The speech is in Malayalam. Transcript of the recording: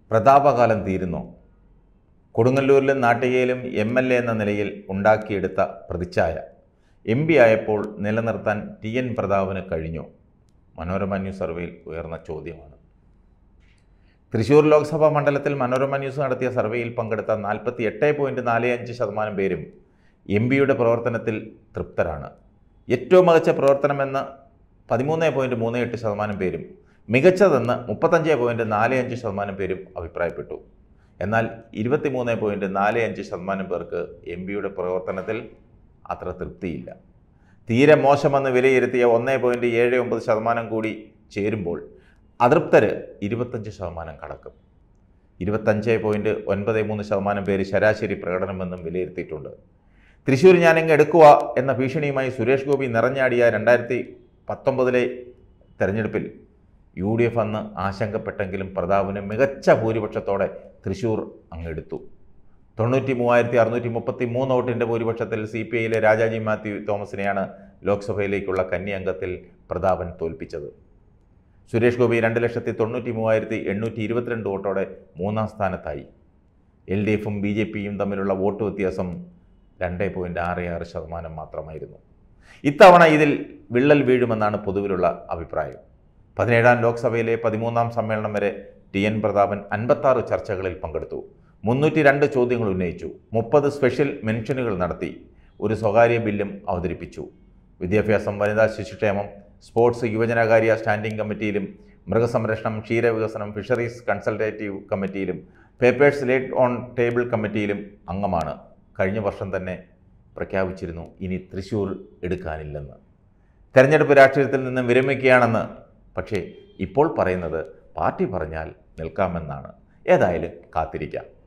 പ്രതാപകാലം തീരുന്നു. കൊടുങ്ങല്ലൂരിലും നാട്ടികയിലും MLA എന്ന നിലയിൽ ഉണ്ടാക്കിയെടുത്ത പ്രതിച്ഛായ MP ആയപ്പോൾ നിലനിർത്താൻ TN പ്രതാപന് കഴിഞ്ഞു? മനോരമ ന്യൂസ് സർവേയിൽ ഉയർന്ന ചോദ്യമാണ്. തൃശ്ശൂർ ലോക്സഭാ മണ്ഡലത്തിൽ മനോരമ ന്യൂസ് നടത്തിയ സർവേയിൽ പങ്കെടുത്ത 48.45% പേരും MPയുടെ പ്രവർത്തനത്തിൽ തൃപ്തരാണ്. ഏറ്റവും മികച്ച പ്രവർത്തനമെന്ന് 13.38% പേരും മികച്ചതെന്ന് 35.45% പേരും അഭിപ്രായപ്പെട്ടു. എന്നാൽ 23.45% പേർക്ക് MPയുടെ പ്രവർത്തനത്തിൽ അത്ര തൃപ്തിയില്ല. തീരെ മോശമെന്ന് വിലയിരുത്തിയ 1.79% കൂടി ചേരുമ്പോൾ അതൃപ്തര് 25% കടക്കും. 25.93% പേര് ശരാശരി പ്രകടനമെന്നും വിലയിരുത്തിയിട്ടുണ്ട്. തൃശ്ശൂർ ഞാനിങ്ങ് എടുക്കുക എന്ന ഭീഷണിയുമായി സുരേഷ് ഗോപി നിറഞ്ഞാടിയ 2019 തെരഞ്ഞെടുപ്പിൽ UDF അന്ന് ആശങ്കപ്പെട്ടെങ്കിലും പ്രതാപന് മികച്ച ഭൂരിപക്ഷത്തോടെ തൃശ്ശൂർ അങ്ങെടുത്തു. 93,633 വോട്ടിൻ്റെ ഭൂരിപക്ഷത്തിൽ CPIയിലെ രാജാജി മാത്യു തോമസിനെയാണ് ലോക്സഭയിലേക്കുള്ള കന്നി അംഗത്തിൽ പ്രതാപൻ തോൽപ്പിച്ചത്. സുരേഷ് ഗോപി 2,93,822 വോട്ടോടെ 3ാം സ്ഥാനത്തായി. LDFും BJPയും തമ്മിലുള്ള വോട്ട് വ്യത്യാസം 2.66% മാത്രമായിരുന്നു. ഇത്തവണ ഇതിൽ വിള്ളൽ വീഴുമെന്നാണ് പൊതുവിലുള്ള അഭിപ്രായം. 17ാം ലോക്സഭയിലെ 13ാം സമ്മേളനം വരെ TN പ്രതാപൻ 56 ചർച്ചകളിൽ പങ്കെടുത്തു. 302 ചോദ്യങ്ങൾ ഉന്നയിച്ചു. 30 സ്പെഷ്യൽ മെൻഷനുകൾ നടത്തി. ഒരു സ്വകാര്യ ബില്ലും അവതരിപ്പിച്ചു. വിദ്യാഭ്യാസം, വനിതാ ശിശുക്ഷേമം, സ്പോർട്സ്, യുവജനകാര്യ സ്റ്റാൻഡിംഗ് കമ്മിറ്റിയിലും മൃഗസംരക്ഷണം, ക്ഷീരവികസനം, ഫിഷറീസ് കൺസൾട്ടേറ്റീവ് കമ്മിറ്റിയിലും പേപ്പേഴ്സ് ലേഡ് ഓൺ ടേബിൾ കമ്മിറ്റിയിലും അംഗമാണ്. കഴിഞ്ഞ വർഷം തന്നെ പ്രഖ്യാപിച്ചിരുന്നു ഇനി തൃശ്ശൂർ എടുക്കാനില്ലെന്ന്. തെരഞ്ഞെടുപ്പ് രാഷ്ട്രീയത്തിൽ നിന്ന് വിരമിക്കുകയാണെന്ന്. പക്ഷേ ഇപ്പോൾ പറയുന്നത് പാർട്ടി പറഞ്ഞാൽ നിൽക്കാമെന്നാണ്. ഏതായാലും കാത്തിരിക്കാം.